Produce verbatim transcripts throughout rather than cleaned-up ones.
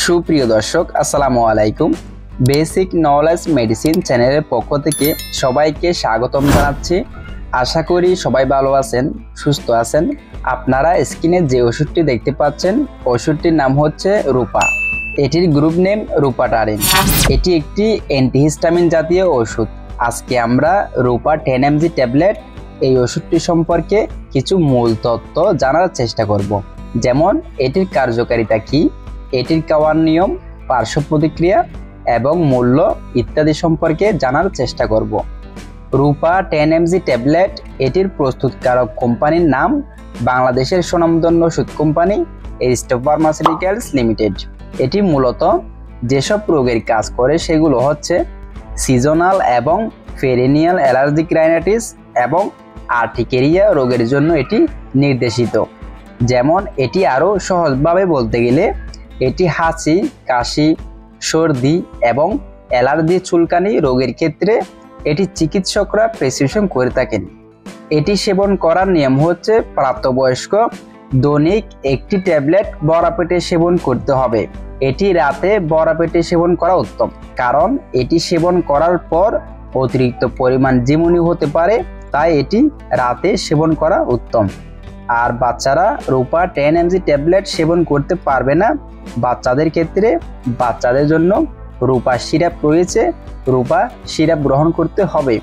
সুপ্রিয় দর্শক আসসালামু আলাইকুম। বেসিক নলেজ মেডিসিন চ্যানেলের পক্ষ থেকে সবাইকে স্বাগতম জানাচ্ছি। আশা করি সবাই ভালো আছেন, সুস্থ আছেন। আপনারা স্ক্রিনে যে ওষুধটি দেখতে পাচ্ছেন ওষুধটির নাম হচ্ছে রূপা। এটির গ্রুপ নেম রূপাটারিন। এটি একটি অ্যান্টিহিস্টামিন জাতীয় ওষুধ। আজকে আমরা রূপা টেন এমজি ট্যাবলেট এই ওষুধটি সম্পর্কে কিছু মূল তথ্য জানার চেষ্টা করব, যেমন এটির কার্যকারিতা কী, এটির খাওয়ার নিয়ম, পার্শ্ব প্রতিক্রিয়া এবং মূল্য ইত্যাদি সম্পর্কে জানার চেষ্টা করব। রূপা টেন এমজি ট্যাবলেট এটির প্রস্তুতকারক কোম্পানির নাম বাংলাদেশের স্বনামধন্য ওষুধ কোম্পানি এরিস্টো ফার্মাসিউটিক্যালস লিমিটেড। এটি মূলত যেসব রোগের কাজ করে সেগুলো হচ্ছে সিজনাল এবং পেরিনিয়াল অ্যালার্জিক রাইনাইটিস এবং আর্টিকেরিয়া রোগের জন্য এটি নির্দেশিত। যেমন এটি আরও সহজভাবে বলতে গেলে এটি হাঁচি, কাশি, সর্দি এবং অ্যালার্জি চুলকানি রোগের ক্ষেত্রে এটি চিকিৎসকরা প্রেসক্রিপশন করে থাকেন। এটি সেবন করার নিয়ম হচ্ছে প্রাপ্তবয়স্ক দৈনিক একটি ট্যাবলেট বড় পেটে সেবন করতে হবে। এটি রাতে বড় পেটে সেবন করা উত্তম, কারণ এটি সেবন করার পর অতিরিক্ত পরিমাণ ঝিমুনি হতে পারে, তাই এটি রাতে সেবন করা উত্তম। আর বাচ্চারা রূপা টেন এমজি ট্যাবলেট সেবন করতে পারবে না। বাচ্চাদের ক্ষেত্রে বাচ্চাদের জন্য রূপা সিরাপ রয়েছে, রূপা সিরাপ গ্রহণ করতে হবে।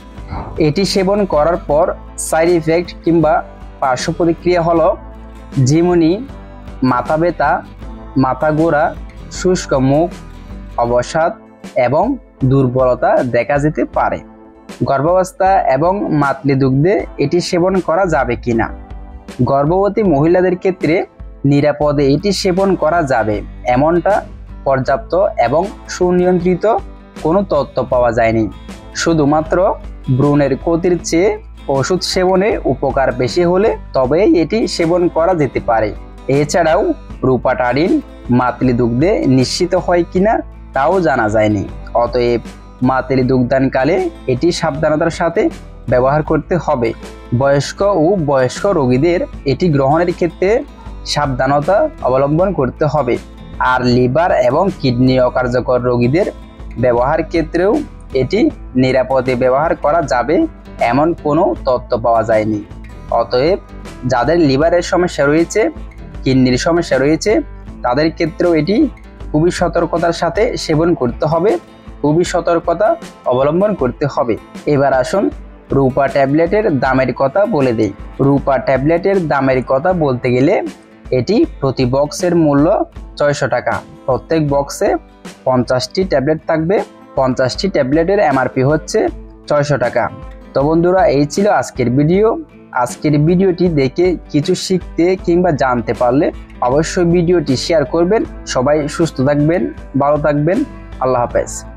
এটি সেবন করার পর সাইড ইফেক্ট কিংবা পার্শ্ব প্রতিক্রিয়া হলো ঝিমুনি, মাথা ব্যথা, মাথা ঘোরা, শুষ্ক মুখ, অবসাদ এবং দুর্বলতা দেখা যেতে পারে। গর্ভাবস্থা এবং মাতৃ দুগ্ধে এটি সেবন করা যাবে কিনা? গর্ভবতী মহিলাদের ক্ষেত্রে নিরাপদে এটি সেবন করা যাবে এমনটা পর্যাপ্ত এবং সুনিয়ন্ত্রিত কোনো তথ্য পাওয়া যায়নি। শুধুমাত্র ভ্রূণের ক্ষতির চেয়ে ওষুধ সেবনে উপকার বেশি হলে তবেই এটি সেবন করা যেতে পারে। এছাড়াও রূপাটারিন মাতৃ দুগ্ধে নিশ্চিত হয় কিনা তাও জানা যায়নি। অতএব মাতৃ দুগ্ধানকালে এটি সাবধানতার সাথে ব্যবহার করতে হবে। বয়স্ক ও বয়স্ক রোগীদের এটি গ্রহণের ক্ষেত্রে সাবধানতা অবলম্বন করতে হবে। আর লিভার এবং কিডনি অকার্যকর রোগীদের ব্যবহার ক্ষেত্রেও এটি নিরাপদে ব্যবহার করা যাবে এমন কোনো তথ্য পাওয়া যায়নি। অতএব যাদের লিভারের সমস্যা রয়েছে, কিডনির সমস্যা রয়েছে, তাদের ক্ষেত্রেও এটি খুবই সতর্কতার সাথে সেবন করতে হবে, খুবই সতর্কতা অবলম্বন করতে হবে। এবার আসুন রূপা ট্যাবলেটের দামের কথা বলে দেই। রূপা ট্যাবলেটের দামের কথা বলতে গেলে এটি প্রতি বক্সের মূল্য ছয়শো টাকা। প্রত্যেক বক্সে পঞ্চাশটি ট্যাবলেট থাকবে। পঞ্চাশটি ট্যাবলেটের এমআরপি হচ্ছে ছয়শো টাকা। তো বন্ধুরা, এই ছিল আজকের ভিডিও। আজকের ভিডিওটি দেখে কিছু শিখতে কিংবা জানতে পারলে অবশ্যই ভিডিওটি শেয়ার করবেন। সবাই সুস্থ থাকবেন, ভালো থাকবেন। আল্লাহ হাফেজ।